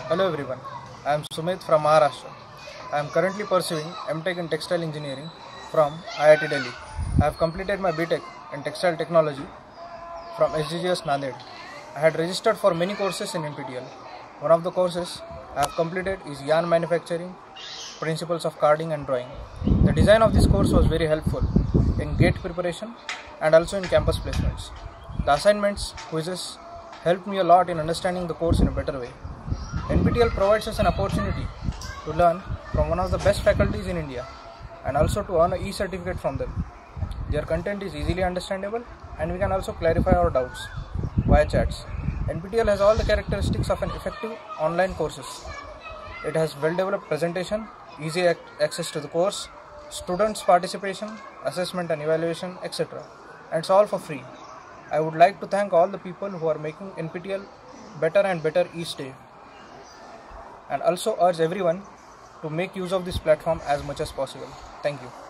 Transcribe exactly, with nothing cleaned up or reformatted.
Hello everyone, I am Sumit from Maharashtra. I am currently pursuing M Tech in Textile Engineering from I I T Delhi. I have completed my B Tech in Textile Technology from S G G S Nanded. I had registered for many courses in N P T E L. One of the courses I have completed is Yarn Manufacturing, Principles of Carding and Drawing. The design of this course was very helpful in gate preparation and also in campus placements. The assignments, quizzes helped me a lot in understanding the course in a better way. N P T E L provides us an opportunity to learn from one of the best faculties in India and also to earn an e-certificate from them. Their content is easily understandable and we can also clarify our doubts via chats. N P T E L has all the characteristics of an effective online courses. It has well-developed presentation, easy ac access to the course, students' participation, assessment and evaluation, et cetera. And it's all for free. I would like to thank all the people who are making N P T E L better and better each day, and also urge everyone to make use of this platform as much as possible. Thank you.